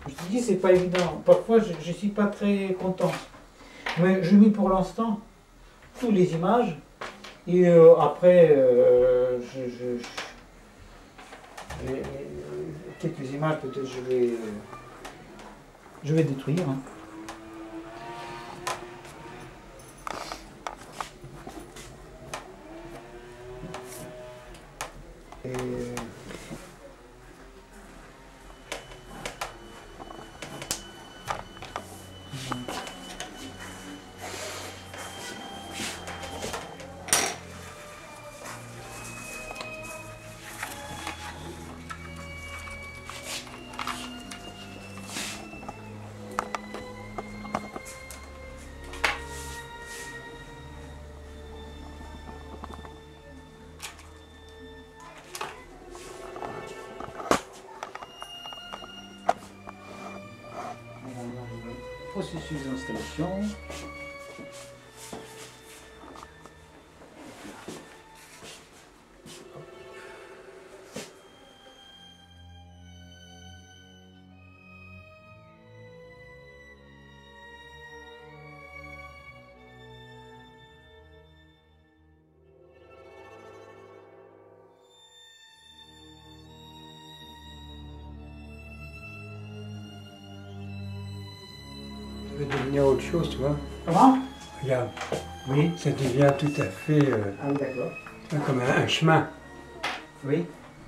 Je te dis, c'est pas évident. Parfois, je ne suis pas très content. Mais je mets pour l'instant toutes les images. Et après, quelques images, peut-être je vais détruire. Hein. Et, processus d'installation. Ça va devenir autre chose, tu vois. Comment? Regarde, Oui. ça devient tout à fait Ah oui, d'accord. comme un chemin. Oui.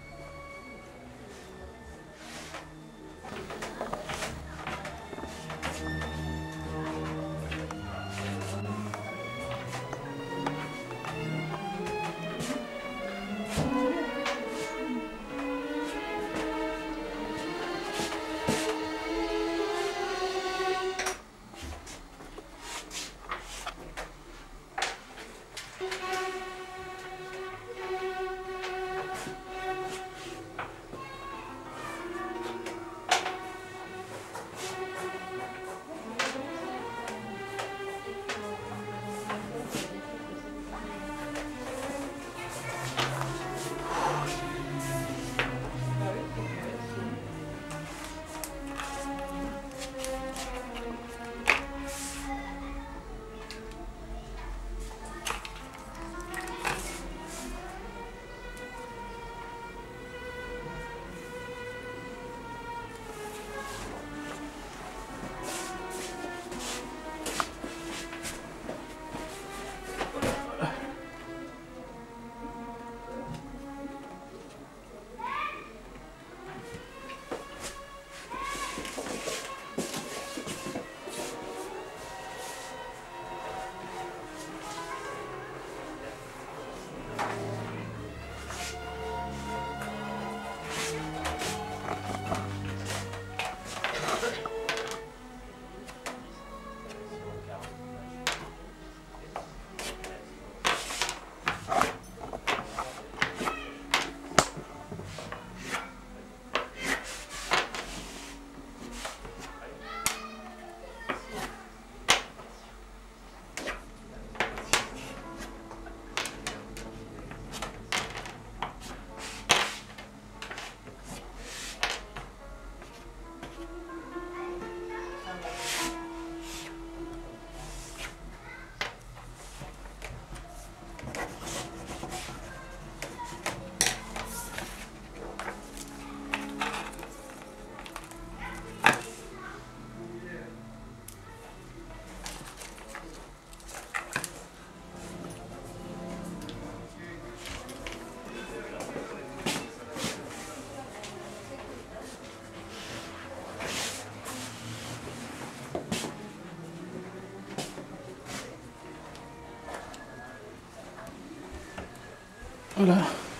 Voilà.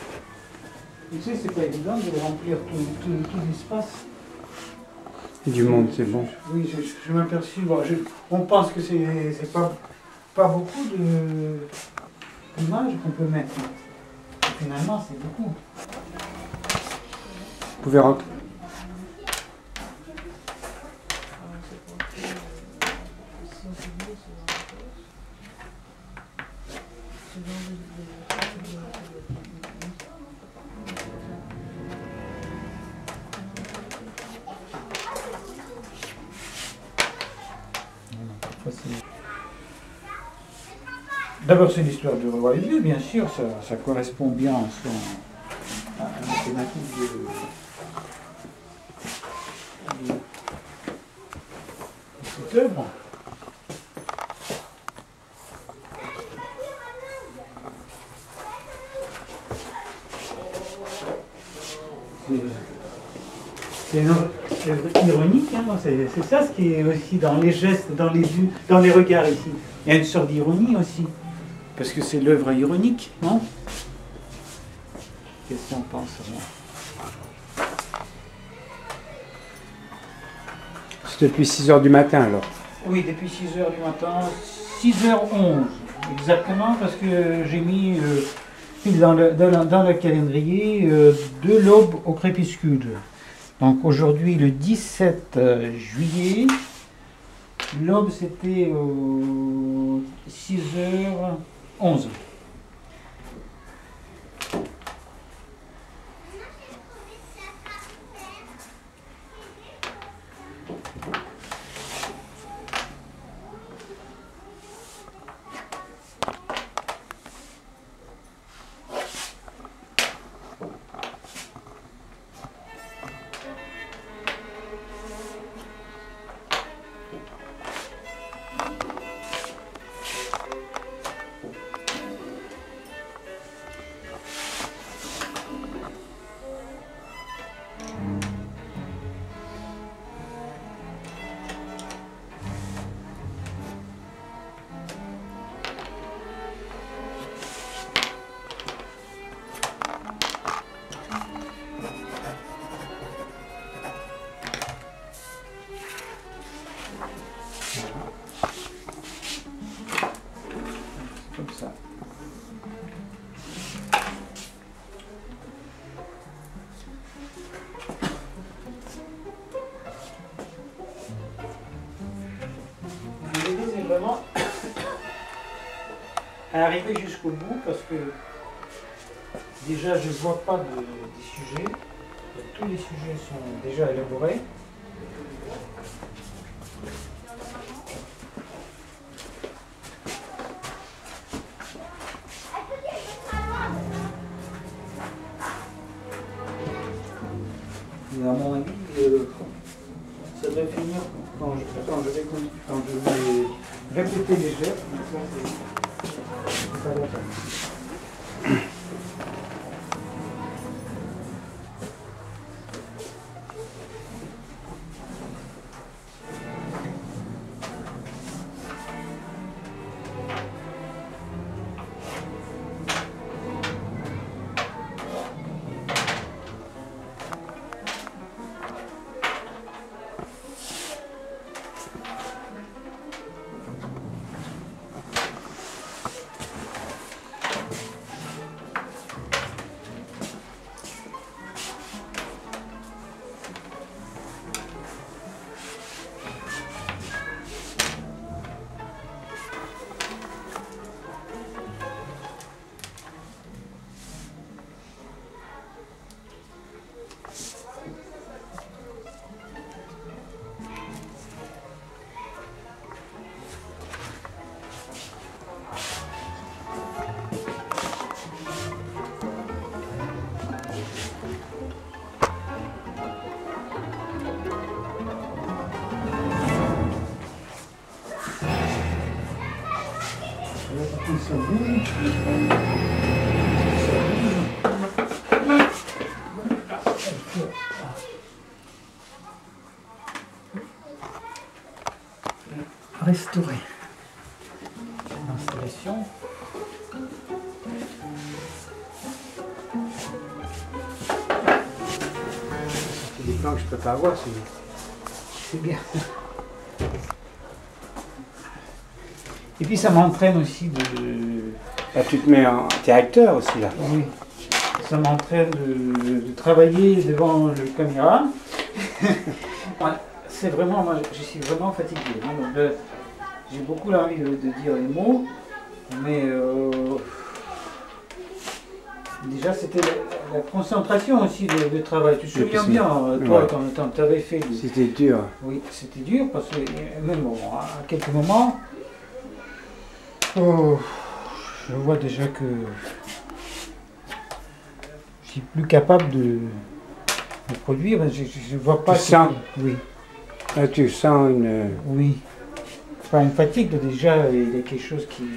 Tu sais, c'est pas évident de remplir tout l'espace. Du monde, c'est bon. Oui, je m'aperçus. Bon, on pense que c'est pas beaucoup d'images qu'on peut mettre. Et finalement, c'est beaucoup. Vous pouvez rentrer. D'abord, c'est l'histoire du roi et Dieu, bien sûr, ça correspond bien à la thématique de cette œuvre. C'est une œuvre ironique, hein, c'est ça ce qui est aussi dans les gestes, dans les regards ici. Il y a une sorte d'ironie aussi, parce que c'est l'œuvre ironique, non? Qu'est-ce qu'on pense? C'est depuis 6 h du matin alors? Oui, depuis 6 h du matin, 6h11 exactement, parce que j'ai mis dans le calendrier de l'aube au crépuscule. Donc aujourd'hui, le 17 juillet, l'aube c'était 6h11. Comme ça. L'idée c'est vraiment à arriver jusqu'au bout parce que déjà je ne vois pas des sujets. Tous les sujets sont déjà élaborés. Et à mon avis, ça doit finir quand je vais répéter les gestes. Ça va faire. Restaurer l'installation. C'est des plans que je peux pas avoir, c'est bien. Et puis ça m'entraîne aussi de... Là, tu te mets en... T'es acteur aussi là. Oui. Ça m'entraîne de travailler devant le caméra. C'est vraiment, moi je suis vraiment fatigué. Hein. J'ai beaucoup envie de dire les mots, mais déjà c'était la concentration aussi de travail. Tu te Et souviens puis bien, toi, ouais. quand tu avais fait. C'était dur. Oui, c'était dur parce que même bon, à quelques moments, oh, je vois déjà que je suis plus capable de produire. Je vois pas. Tu sens? Oui, Là, tu sens une... oui. Pas une fatigue, déjà, il y a quelque chose qui.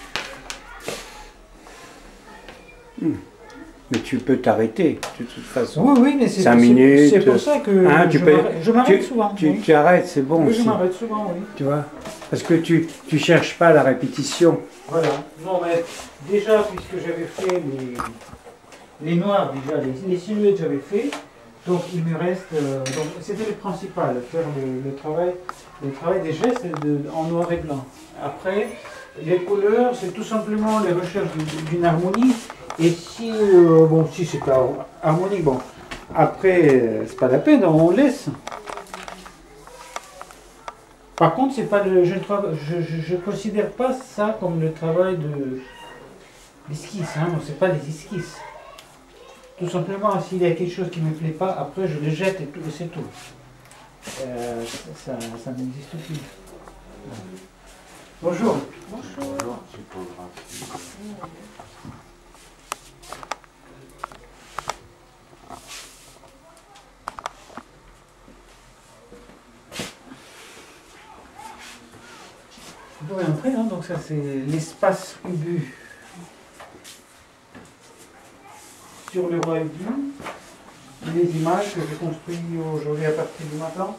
Mais tu peux t'arrêter, de toute façon. Oui, oui, mais c'est 5 minutes. c'est pour ça que Hein, je m'arrête souvent. Oui. Tu arrêtes, c'est bon Oui, je aussi. m'arrête souvent, oui. Tu vois? Parce que tu cherches pas la répétition. Voilà. Non, mais déjà, puisque j'avais fait les noirs, déjà, les silhouettes, j'avais fait. Donc, il me reste. Donc, c'était le principal, faire le travail des gestes en noir et blanc. Après, les couleurs, c'est tout simplement les recherches d'une harmonie. Et si, bon, si c'est pas harmonique, bon, après, c'est pas la peine, on laisse. Par contre, c'est pas je ne considère pas ça comme le travail d'esquisse, hein, c'est pas des esquisses. Tout simplement, s'il y a quelque chose qui ne me plaît pas, après je le jette et tout, c'est tout. Ça n'existe plus. Bonjour. Bonjour. Vous pouvez entrer, hein, donc ça c'est l'espace Ubu sur le roi Ubu. Les images que j'ai construites aujourd'hui à partir du matin.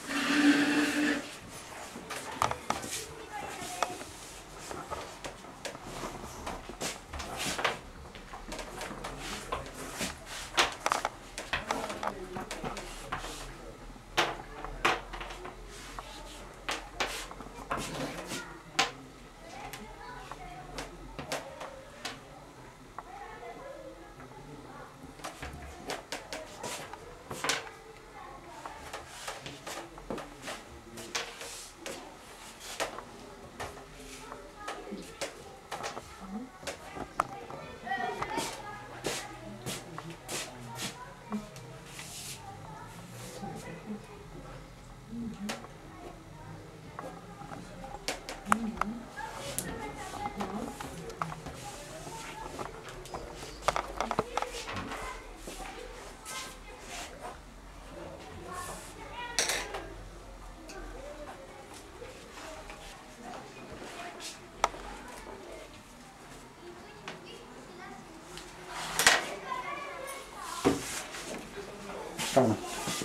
Pardon.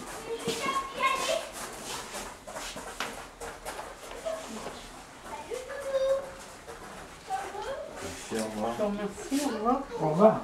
Merci, au revoir. Je vous remercie, au revoir. Au revoir.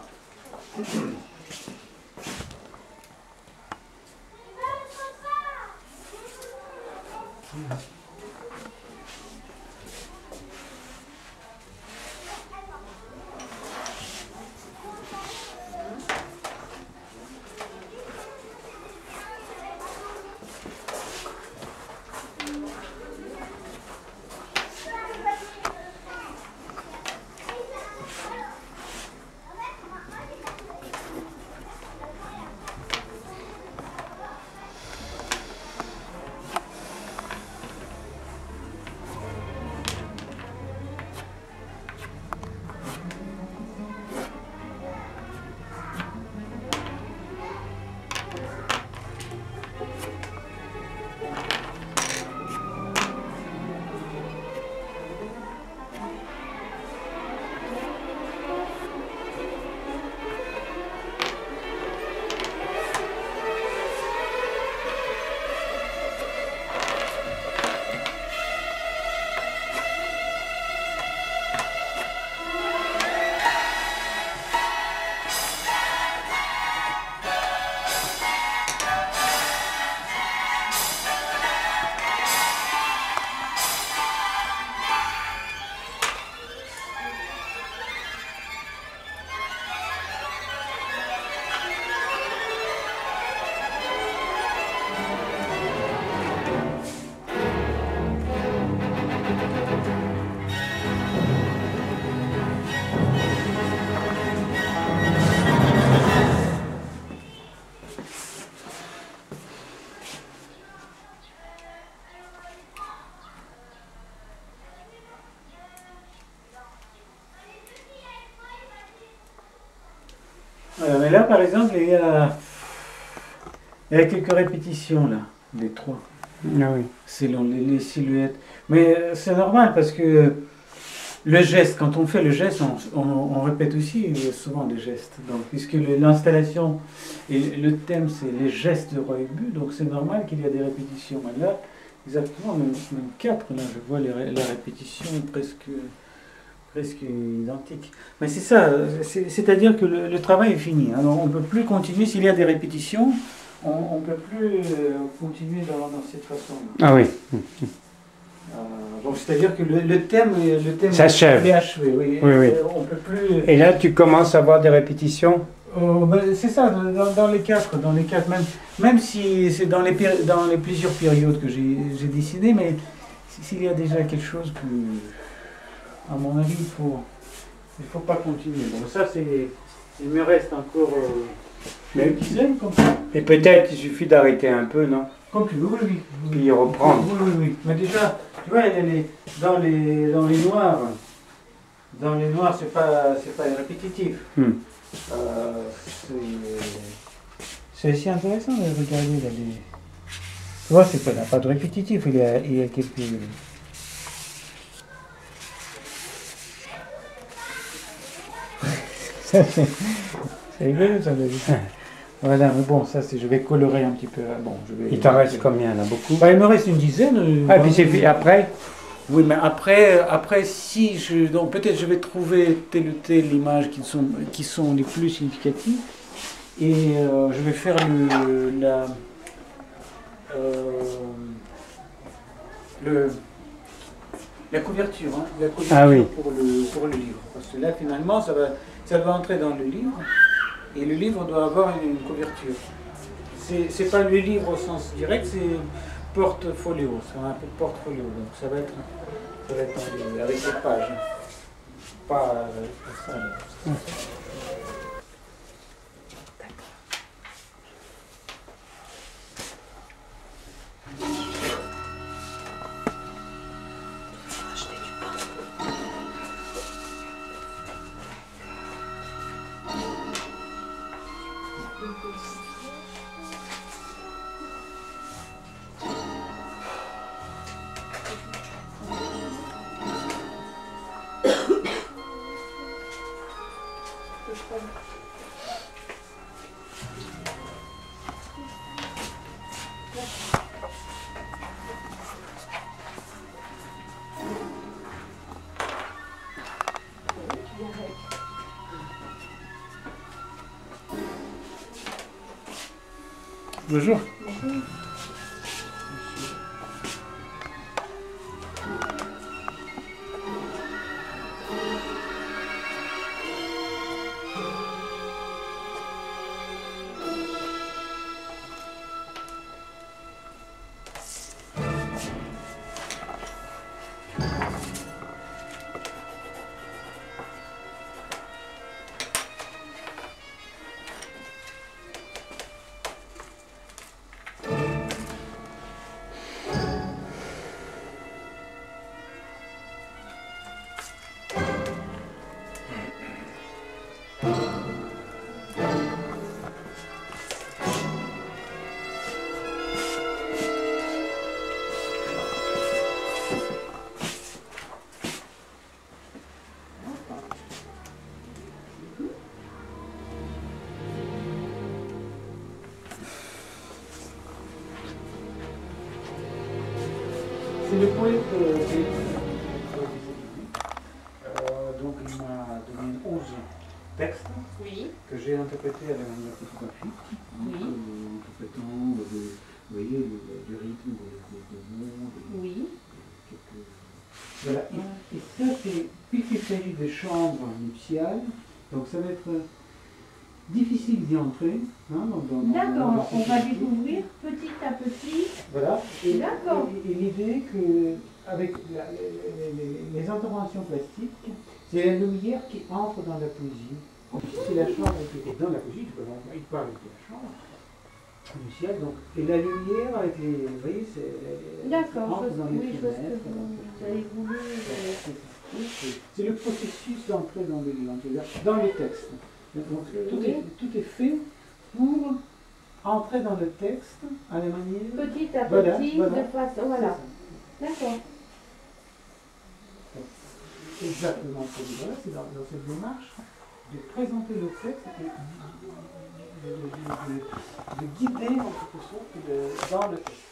Mais là, par exemple, il y a quelques répétitions, là, les trois, Ah oui. selon les silhouettes. Mais c'est normal parce que le geste, quand on fait le geste, on répète aussi souvent des gestes. Donc, puisque l'installation et le thème, c'est les gestes de Roy Bu, donc c'est normal qu'il y a des répétitions. Mais là, exactement, même quatre, là, je vois la répétition presque identique. Mais c'est ça, c'est-à-dire que le travail est fini. Hein. On ne peut plus continuer, s'il y a des répétitions, on ne peut plus continuer dans cette façon-là. Ah oui. Donc c'est-à-dire que le thème S'achève. est achevé. Oui. Oui, oui. On peut plus... Et là, tu commences à avoir des répétitions? c'est ça, dans les quatre, même si c'est dans les plusieurs périodes que j'ai dessinées, mais s'il y a déjà quelque chose que, à mon avis, il faut pas continuer. Bon, ça, il me reste encore une dizaine comme ça. Et peut-être il suffit d'arrêter un peu, non? Comme tu veux, oui. Puis reprendre. Oui. Mais déjà, tu vois, dans les noirs, c'est pas répétitif. C'est aussi intéressant de regarder là, tu vois, c'est pas de répétitif, il y a quelques... Ça, c'est rigolo, ça, voilà, mais bon, ça, je vais colorer un petit peu. Bon, Il t'en reste combien, là? Beaucoup? Bah, il me reste une dizaine. Ah, puis c'est fait après? Oui, mais après si donc peut-être je vais trouver telle ou telle image qui sont les plus significatives et je vais faire la couverture, hein, Ah oui. pour le livre. Parce que là, finalement, ça va entrer dans le livre et le livre doit avoir une couverture. C'est pas le livre au sens direct, c'est portfolio, c'est un peu portfolio, donc ça va être avec des pages, pas ça. Bonjour. C'est le poète donc il m'a donné 11 textes que j'ai interprétés à la manière photographique, en interprétant vous voyez, le rythme des mots, quelques... Voilà, et ça c'est, puisqu'il s'agit de chambres nuptiales, donc ça va être difficile d'y entrer. Hein, D'accord, on va découvrir petit à petit. Voilà. D'accord. Et l'idée que, avec les interventions plastiques, c'est la lumière qui entre dans la poésie. C'est la chambre qui est dans la poésie, il parle de la chambre nuptiale, donc, et la lumière avec les. Vous voyez, c'est. D'accord, oui, je vois ce que vous avez voulu. C'est le processus d'entrer dans le texte. Donc, tout est fait pour entrer dans le texte à la manière. Petit à Voilà, petit, voilà. de façon. Voilà. D'accord. Exactement, voilà, c'est dans cette démarche de présenter le texte et de guider en quelque sorte dans le texte.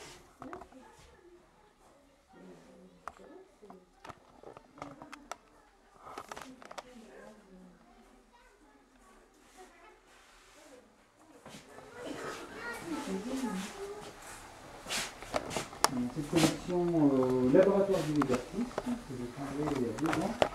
Cette collection Laboratoire du Libertisme, que j'ai travaillé il y a 2 ans.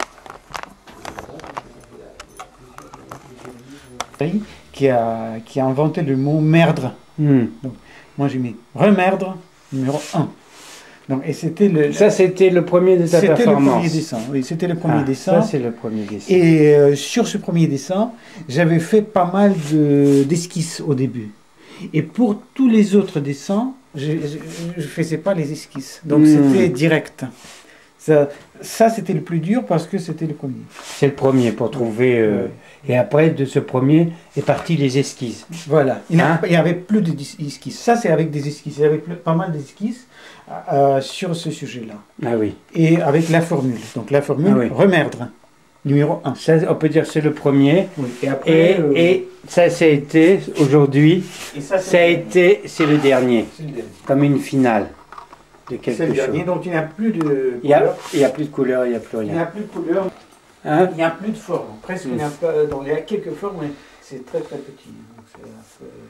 Qui a inventé le mot merdre. Donc, moi j'ai mis remerdre numéro 1. Donc, et c'était Ça, c'était le premier de ta performance. C'était le premier dessin, oui, c'était le premier dessin. Ça, c'est le premier dessin. Et sur ce premier dessin, j'avais fait pas mal d'esquisses au début. Et pour tous les autres dessins, je ne faisais pas les esquisses. Donc c'était direct. Ça c'était le plus dur parce que c'était le premier. C'est le premier pour trouver... Et après, de ce premier, est parti les esquisses. Voilà. Il n'y avait plus d'esquisses. Ça, c'est avec des esquisses. Il y avait pas mal d'esquisses sur ce sujet-là. Ah oui. Et avec la formule. Donc la formule, remerdre. Numéro 1. Ça, on peut dire que c'est le premier. Oui. Et après... Et ça a été, aujourd'hui, c'est le dernier. C'est le dernier. Comme une finale de quelque chose. C'est le dernier, donc il n'y a plus de... Il n'y a plus de couleur, il n'y a plus rien. Il n'y a plus de couleur. Hein? Il n'y a plus de forme. Presque, il n'y a pas... Donc, il y a quelques formes, mais c'est très très petit. Donc, c'est un peu...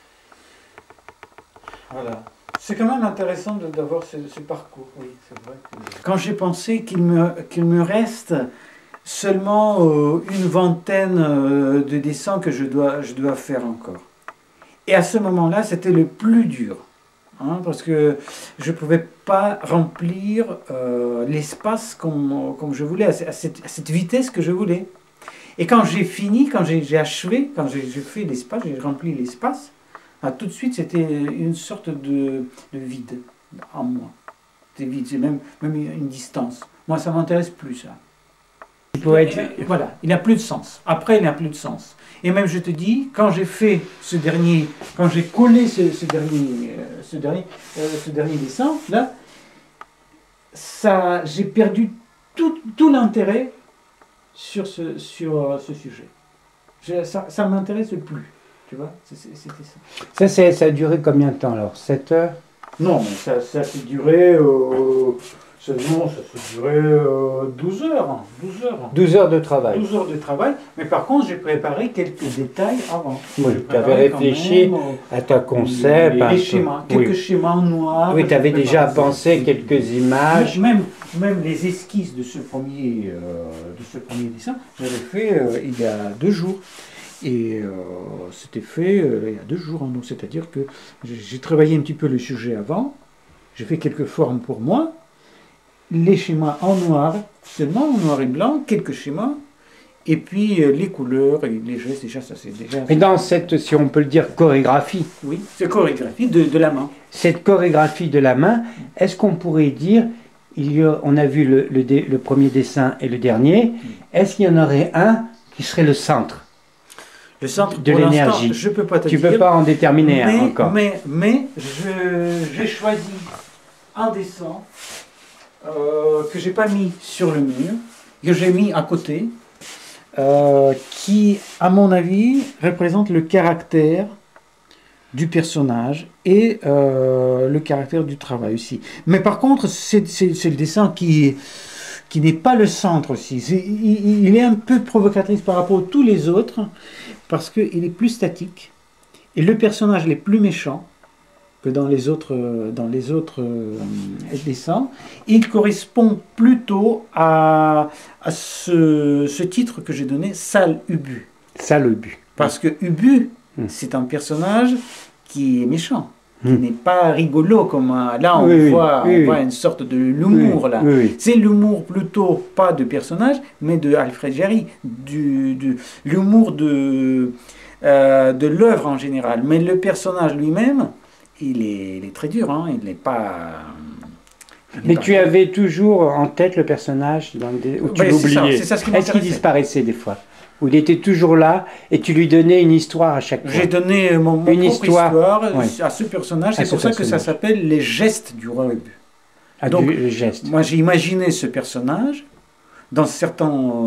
Voilà. C'est quand même intéressant d'avoir ce parcours. Oui, c'est vrai. Quand j'ai pensé qu'il me reste seulement une vingtaine de dessins que je dois faire encore. Et à ce moment-là, c'était le plus dur. Hein, parce que je ne pouvais pas remplir l'espace comme je voulais, à cette vitesse que je voulais. Et quand j'ai fini, quand j'ai achevé, quand j'ai fait l'espace, j'ai rempli l'espace, tout de suite c'était une sorte de vide en moi. C'était vide, c'est même une distance. Moi, ça ne m'intéresse plus, ça. Voilà, il n'a plus de sens. Après, il n'a plus de sens. Et même, je te dis, quand j'ai fait ce dernier, quand j'ai collé ce dernier dessin, là, j'ai perdu tout l'intérêt sur ce sujet. Ça ne m'intéresse plus, tu vois, c'était ça. Ça a duré combien de temps, alors? 7 heures? Non, mais ça s'est duré... ça s'est duré 12 heures. 12 heures de travail. 12 heures de travail, mais par contre, j'ai préparé quelques détails avant. Oui, tu avais réfléchi à ta concept. Les schémas, quelques schémas en noir. Oui, tu avais déjà pensé quelques images. Même les esquisses de ce premier dessin, j'avais fait il y a 2 jours. Et c'était fait il y a 2 jours. Hein, donc c'est-à-dire que j'ai travaillé un petit peu le sujet avant, j'ai fait quelques formes pour moi, les schémas en noir, seulement en noir et blanc, quelques schémas, et puis les couleurs et les gestes, déjà ça c'est déjà... Mais dans cette, si on peut le dire, chorégraphie. Oui, c'est chorégraphie de la main. Cette chorégraphie de la main, est-ce qu'on pourrait dire, on a vu le premier dessin et le dernier, est-ce qu'il y en aurait un qui serait le centre? Le centre de l'énergie. Je peux pas te tu dire. peux pas en déterminer un encore. Mais j'ai choisi un dessin que j'ai pas mis sur le mur, que j'ai mis à côté, qui, à mon avis, représente le caractère du personnage et le caractère du travail aussi. Mais par contre, c'est le dessin qui n'est pas le centre aussi. Il est un peu provocatrice par rapport à tous les autres, parce qu'il est plus statique, et le personnage est plus méchant que dans les autres dessins. Il correspond plutôt à ce titre que j'ai donné, Sale Ubu. Sale Ubu. Parce que Ubu, c'est un personnage qui est méchant, qui n'est pas rigolo comme là on voit une sorte de l'humour là. C'est l'humour plutôt pas de personnage, mais de Alfred Jarry, l'humour de l'œuvre en général. Mais le personnage lui-même, il est très dur, hein, il n'est pas... Mais tu avais toujours en tête le personnage où tu l'oubliais. C'est ça ce qui Est-ce qu'il disparaissait des fois? Ou il était toujours là et tu lui donnais une histoire à chaque fois? J'ai donné mon Une propre histoire ouais. à ce personnage. À C'est ce pour ça que ça personnage. s'appelle les gestes du roi Ubu. Ah, Donc, le geste. Moi, j'ai imaginé ce personnage dans certains,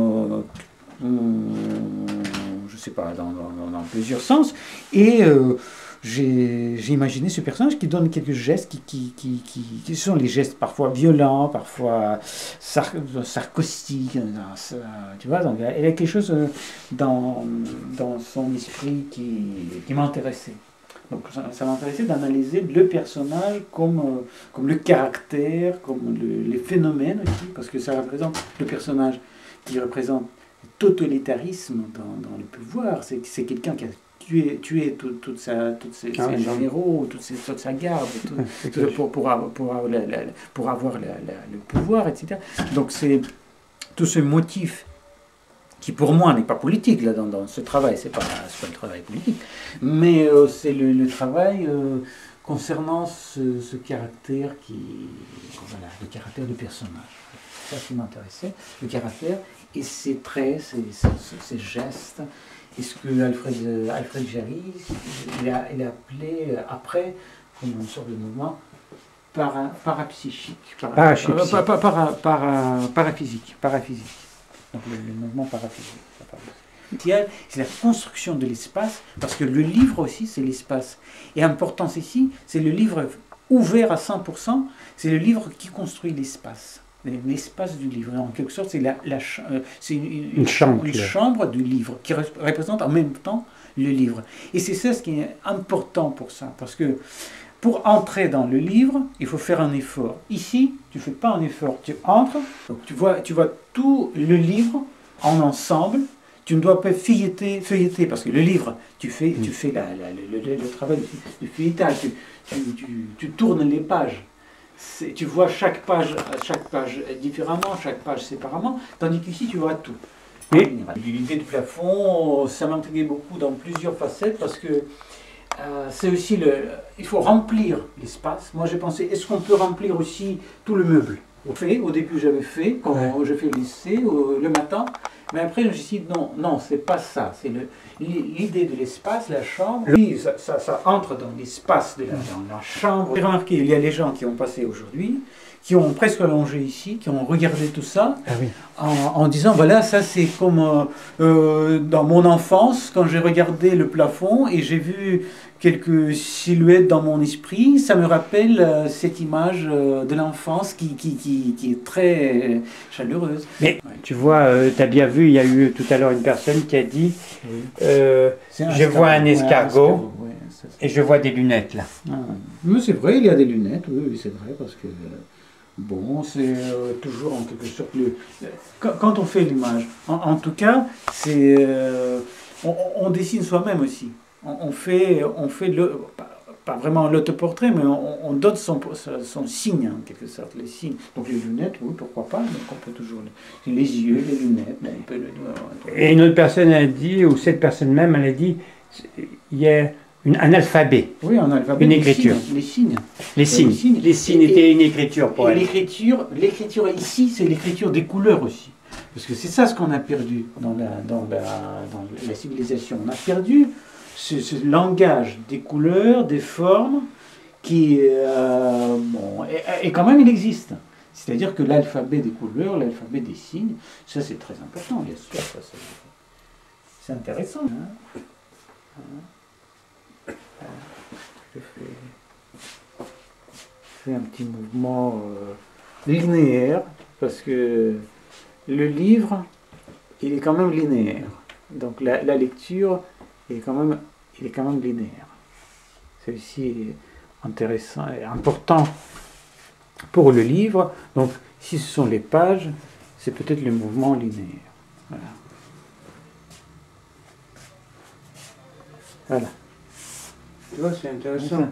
je sais pas, dans plusieurs sens, et j'ai imaginé ce personnage qui donne quelques gestes qui sont les gestes parfois violents, parfois sarcastiques, tu vois. Donc, il y a quelque chose dans son esprit qui m'intéressait. Donc ça m'intéressait d'analyser le personnage comme le caractère, comme les phénomènes aussi, parce que ça représente le personnage qui représente le totalitarisme dans le pouvoir. C'est quelqu'un qui a tué tous ses généraux, toute sa garde, pour avoir le pouvoir, etc. Donc c'est tout ce motif qui pour moi n'est pas politique là, dans ce travail, c'est pas le travail politique, mais c'est le travail concernant ce caractère voilà, le caractère du personnage. C'est ça qui m'intéressait, le caractère et ses traits, ses gestes, et ce que Alfred Jarry il a appelé après comme une sorte de mouvement parapsychique, paraphysique. Donc le mouvement paraphysique. C'est la construction de l'espace, parce que le livre aussi, c'est l'espace. Et l'importance ici, c'est le livre ouvert à 100%, c'est le livre qui construit l'espace. L'espace du livre. En quelque sorte, c'est c'est une chambre du livre qui représente en même temps le livre. Et c'est ça ce qui est important pour ça, parce que pour entrer dans le livre, il faut faire un effort. Ici, tu ne fais pas un effort, tu entres, donc tu vois tout le livre en ensemble. Tu ne dois pas feuilleter, parce que le livre, tu fais le travail du feuilletage, tu tournes les pages. Tu vois chaque page différemment, chaque page séparément, tandis qu'ici, tu vois tout. L'idée du plafond, ça m'intriguait beaucoup dans plusieurs facettes, parce que c'est aussi il faut remplir l'espace. Moi j'ai pensé, est-ce qu'on peut remplir aussi tout le meuble? Au début j'avais fait, quand je fais le lycée, le matin, mais après je me suis dit non, c'est pas ça. C'est l'idée de l'espace, la chambre. Oui, ça entre dans l'espace dans la chambre. J'ai remarqué, il y a les gens qui ont passé aujourd'hui, qui ont presque allongé ici, qui ont regardé tout ça, en disant, voilà, ça c'est comme dans mon enfance, quand j'ai regardé le plafond et j'ai vu quelques silhouettes dans mon esprit, ça me rappelle cette image de l'enfance qui est très chaleureuse. Mais tu vois, tu as bien vu, il y a eu tout à l'heure une personne qui a dit, je vois un escargot, et je vois des lunettes là. Mais c'est vrai, il y a des lunettes, oui c'est vrai, parce que... Bon, c'est toujours en quelque sorte quand on fait l'image. En tout cas, c'est on dessine soi-même aussi. On fait pas vraiment l'autoportrait, mais on donne son signe en quelque sorte, les signes. Donc les lunettes, oui, pourquoi pas. Donc on peut toujours les yeux, les lunettes. On peut Et une autre personne a dit, ou cette personne même, elle a dit, il y a un alphabet. Oui, un alphabet. Une écriture. Les signes. Les signes étaient une écriture pour elle. L'écriture ici, c'est l'écriture des couleurs aussi. Parce que c'est ça ce qu'on a perdu dans la civilisation. On a perdu ce langage des couleurs, des formes, qui, et quand même il existe. C'est-à-dire que l'alphabet des couleurs, l'alphabet des signes, ça c'est très important, bien sûr. C'est intéressant. Je fais un petit mouvement linéaire, parce que le livre, il est quand même linéaire. Donc la lecture, il est quand même linéaire. C'est aussi intéressant et important pour le livre. Donc si ce sont les pages, c'est peut-être le mouvement linéaire. Voilà. Tu vois, c'est intéressant.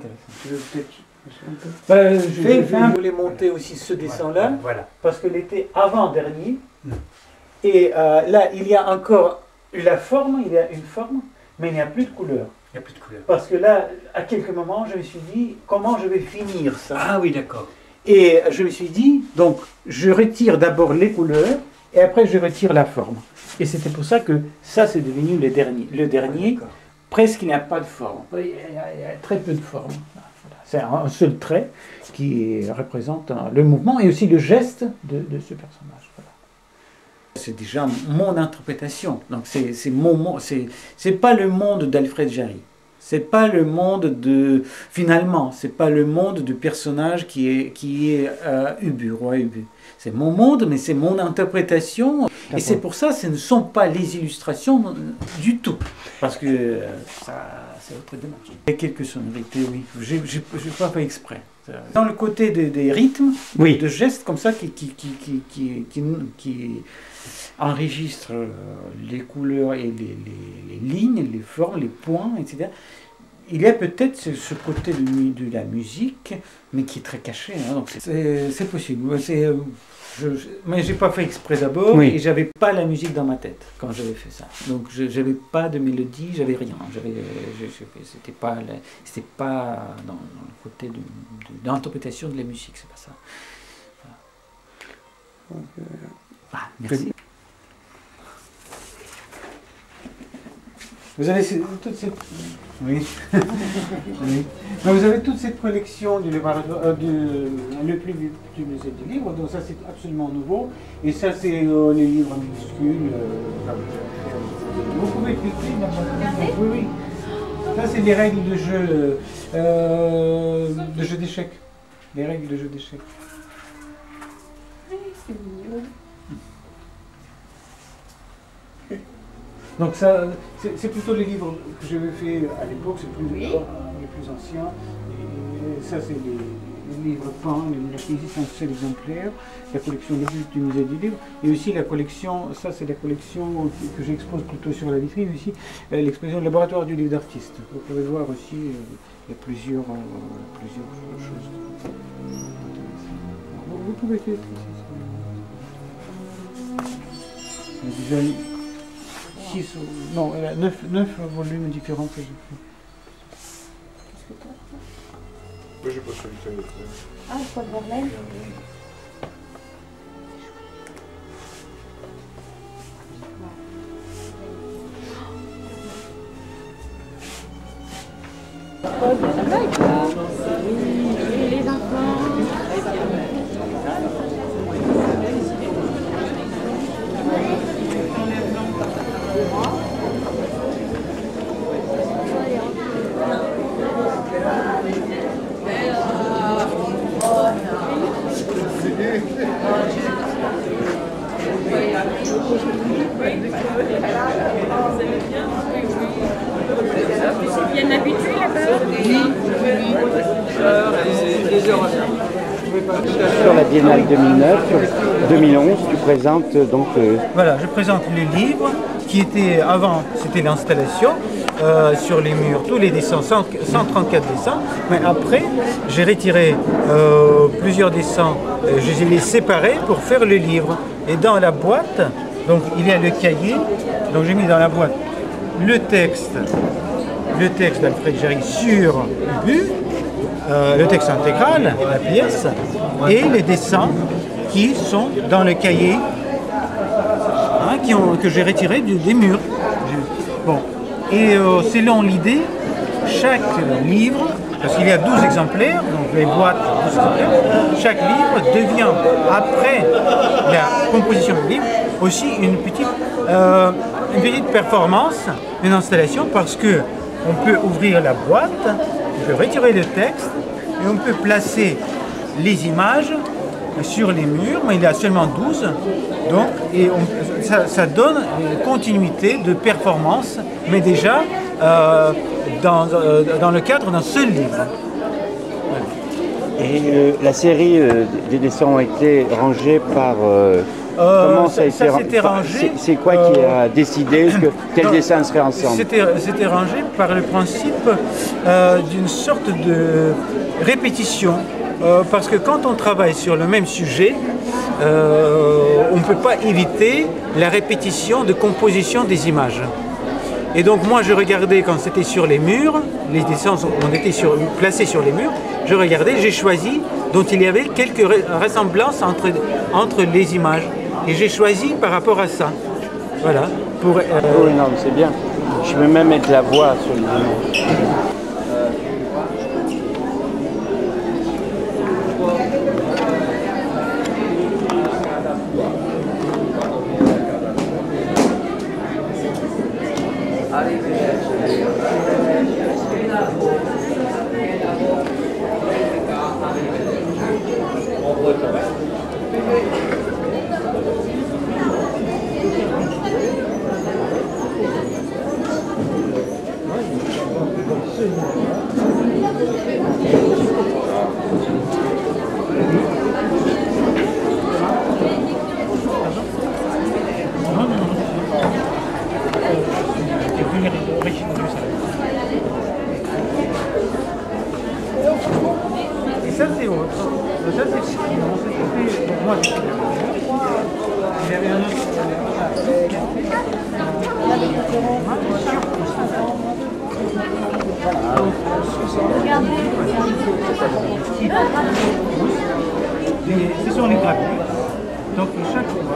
Je voulais monter aussi ce dessin-là, parce que l'été avant-dernier, et là, il y a encore la forme, il y a une forme, mais il n'y a plus de couleur. Il n'y a plus de couleur. Parce que là, à quelques moments, je me suis dit, comment je vais finir ça? Ah oui, d'accord. Et je me suis dit, donc, je retire d'abord les couleurs, et après je retire la forme. Et c'était pour ça que ça c'est devenu le dernier. Le dernier, presque il n'y a pas de forme. Il y a très peu de forme. Voilà. C'est un seul trait qui représente le mouvement et aussi le geste de ce personnage. Voilà. C'est déjà mon interprétation. Donc c'est pas le monde d'Alfred Jarry. C'est pas le monde de finalement, c'est pas le monde du personnage qui est Ubu, roi Ubu. C'est mon monde, mais c'est mon interprétation. Et c'est pour ça, ce ne sont pas les illustrations du tout, parce que ça, c'est autre démarche. Il y a quelques sonorités, oui. J'ai pas fait exprès. Dans le côté des rythmes, Oui. de gestes comme ça qui enregistrent les couleurs et les lignes, les formes, les points, etc. Il y a peut-être ce côté de la musique, mais qui est très caché. Hein, donc c'est possible. Mais j'ai pas fait exprès d'abord, Oui. et j'avais pas la musique dans ma tête quand j'avais fait ça. Donc j'avais pas de mélodie, j'avais rien. C'était pas dans le côté de l'interprétation de la musique, c'est pas ça. Voilà. Ah, merci. Vous avez toute cette... Oui. Oui. Donc vous avez toute cette collection du laboratoire, le plus du musée du livre, donc ça c'est absolument nouveau. Et ça c'est les livres minuscules. Vous pouvez cliquer maintenant. Oui, oui. Ça c'est les règles de jeu d'échecs. Les règles de jeu d'échecs. Oui, c'est mignon. Donc ça, c'est plutôt les livres que j'avais fait à l'époque, c'est plus les plus anciens. Et ça, c'est les livres peints, les ici c'est un seul exemplaire, la collection du musée du livre, et aussi la collection, ça c'est la collection que j'expose plutôt sur la vitrine ici, l'exposition du laboratoire du livre d'artiste. Vous pouvez voir aussi, il y a plusieurs choses. Vous pouvez faire il y a déjà 6, non, 9 volumes différents que j'ai fait. Qu'est-ce que t'as? Moi j'ai pas celui-là. Ah, quoi de bordel? Ça va être là. Oui, les enfants. Il y en a habitué là-bas? Oui. Sur la Biennale 2009, sur 2011, tu présentes donc... Voilà, je présente les livres qui étaient, avant c'était l'installation, sur les murs, tous les dessins, 134 dessins, mais après j'ai retiré plusieurs dessins, je les ai séparés pour faire le livre. Et dans la boîte, donc il y a le cahier, donc j'ai mis dans la boîte le texte d'Alfred Jarry sur Ubu, le texte intégral, la pièce, et les dessins qui sont dans le cahier, hein, que j'ai retiré des murs. Bon. Et selon l'idée, chaque livre, parce qu'il y a 12 exemplaires, donc les boîtes, 12 exemplaires, chaque livre devient, après la composition du livre, aussi une petite performance, une installation, parce que on peut ouvrir la boîte, on peut retirer le texte, et on peut placer les images sur les murs, mais il y a seulement 12, donc, et ça donne une continuité de performance, mais déjà dans le cadre d'un seul livre. Et la série des dessins ont été rangés par... comment ça a été rangé? C'est quoi qui a décidé quel dessin serait ensemble? C'était rangé par le principe d'une sorte de répétition. Parce que quand on travaille sur le même sujet, on ne peut pas éviter la répétition de composition des images. Et donc moi je regardais quand c'était sur les murs, les dessins ont été placés sur les murs, je regardais, j'ai choisi dont il y avait quelques ressemblances entre les images. Et j'ai choisi par rapport à ça. Voilà. Pour, Oui, non, mais c'est bien. Je vais même mettre la voix sur le démon. Et ça c'est autre. Ça c'est non, c'était pour moi. Il y avait un autre. Ce sont les gravures. Donc chaque fois.